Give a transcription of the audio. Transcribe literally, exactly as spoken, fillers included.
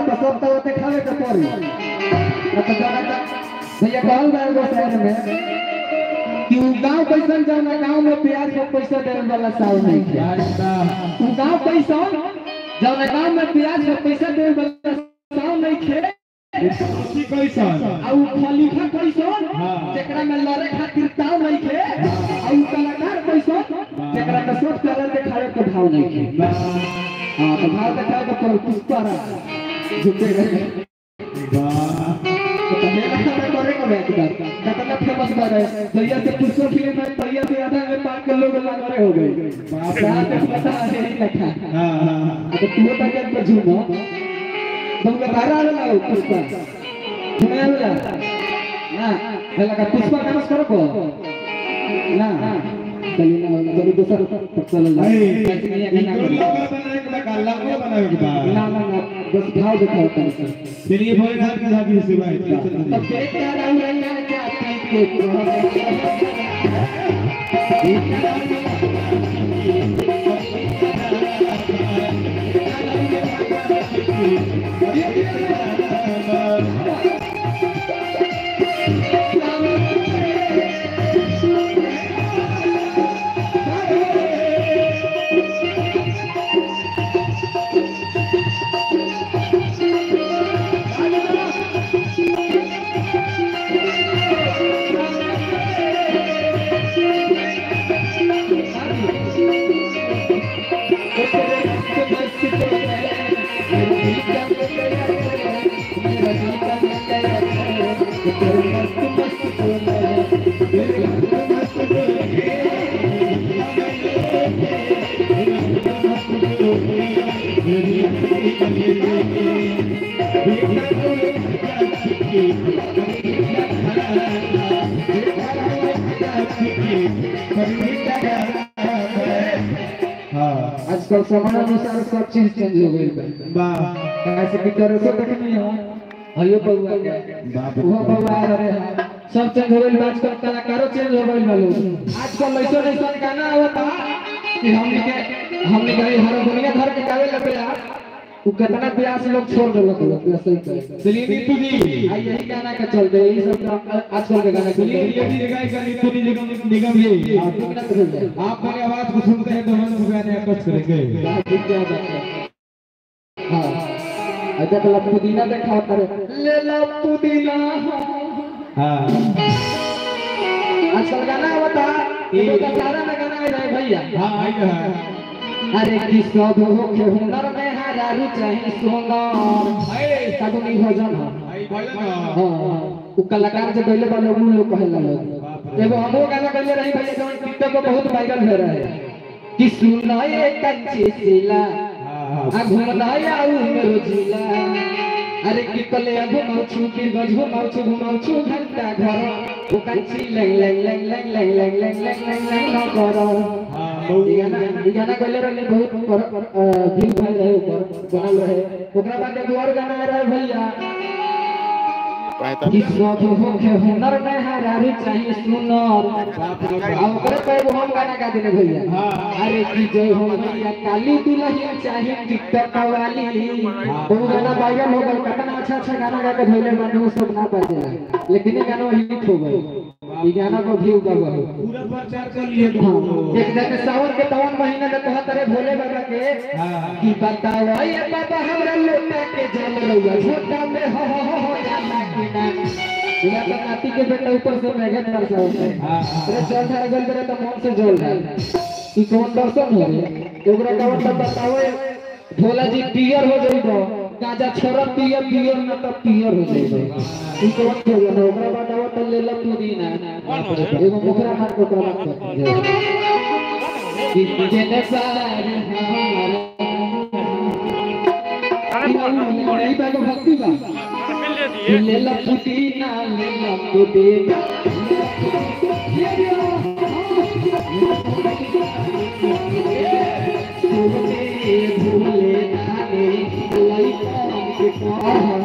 तो सब तो होते खावे के पड़ी तो जाना भैया कहल बा एगो शहर में कि गांव कैसन जाना गांव में प्याज को पैसा देने वाला साहब नहीं थे गांव कैसन जाना गांव में प्याज को पैसा देने वाला साहब नहीं थे की कैसन आ उ खलीफा कैसन जेकरा में लड़े खातिर ताव नहीं थे आ उ कलाकार कैसन जेकरा के सब कलर के खाए के भाव नहीं थे हां तो भाव के खाए के पुष्पारा झुके रहे वाह तो मेरा करे को बैठ कर कितना फेमस बात है भैया से पुष्पा फिल्म में भैया से आधा में पांच के लोग लगा हो गए बाप रे पता है नहीं लिखा हां हां तो तू तो जब पर झूमो तुम के बाहर आ रहा पुष्पा सुने वाला ना पहला का पुष्पा नमस्कार को ना चलिए ना जरूर दूसरा चल नहीं लोग बनाए के गल्ला को बनाए के बाद ना ना बस भाव दिखाओ तनिक चलिए भोले घर के साथ से बात तब के क्या राउ रंगा जाते के आजकल समय अनुसार सब चीज चेंज हो गई वाह ऐसे भी करे तो देखनी हो हयो बउआ के बाप वो बउआ रे सब चेंज हो गई आजकल कलाकारों चेंज हो गई लोग आजकल ऐसा ऐसा गाना होता कि हमने के हमने के हर दुनिया घर के गावे लगे यार वो कितना प्रयास लोग छोड़ देलक लोग ऐसे ही चलिए नीतू जी आ यही गाना का चलते यही सब आजकल के गाना चलिए यदि जगह का नीतू जी निगम निगम ये आप मेरी आवाज को सुनते हैं तो हम गाने अटैच करेंगे क्या बात है हां अच्छा तो पुदीना देखा करे ले लो पुदीना हां आजकल गाना होता ये तो सारा में गाना है भैया हां आई है अरे कि सब हो के हुनर में हरारू चाहे सोनार ए सगुनी भजन आई भजन हां उ कलाकार जे गइले बा लोग लोग कहला लोग एगो हमो गाना गइले रही भैया जवन टिकटॉक पे बहुत वायरल हो रहा है कि सुनाए कच्चे सिला आ घुमनाए आउ मेरो जिला अरे कि कले अब माउछु कि गजो माउछु घुमाउछु घंटा घर ओ कच्ची लंग लंग लंग लंग लंग लंग लंग लंग लंग लंग न करो हां गाना गाना गइले रहे बहुत व्यू भाई रहे ऊपर बनल रहे ओकरा बाद एगो और गाना आ रहा भैया कि सब हो के हुनर में हरारू चाहिए सुनर अब करे पे वो हम गाना गा देने भैया अरे कि जय हो भैया काली दुल्हन चाहिए टिकटॉक वाली वो गाना वायरल हो गया कितना अच्छा अच्छा गाना गा के भैले माने सब ना पाते लेकिन ये गाना हिट हो गया ये गाना को व्यू का पूरा प्रचार कर लिए एक दिन सावन के तवन महीने में कहत रे भोले बाबा के कि बताओ ये बाबा हमरा लोटा के जल रहुआ छोटा में हो हो हो जाना कि ना इना तो नाती के बेटा ऊपर से मेघन बरसा होता है अरे जल ढाल गल करे तो मन से जल ढाल ई कौन दर्शन हो रे ओकरा का मतलब बताओ भोला जी पियर हो जाइबो गाजा छोरा पियर पियर न तो पियर हो जाइबो ई कौन हो गया ओकरा बताओ तो ले ला पुदीना एगो ओकरा मार को ओकरा मार कि जेने सार हमारा ई बागो भक्ति बा ले ला पुदीना ले ला पुदीना भूले नानी लाई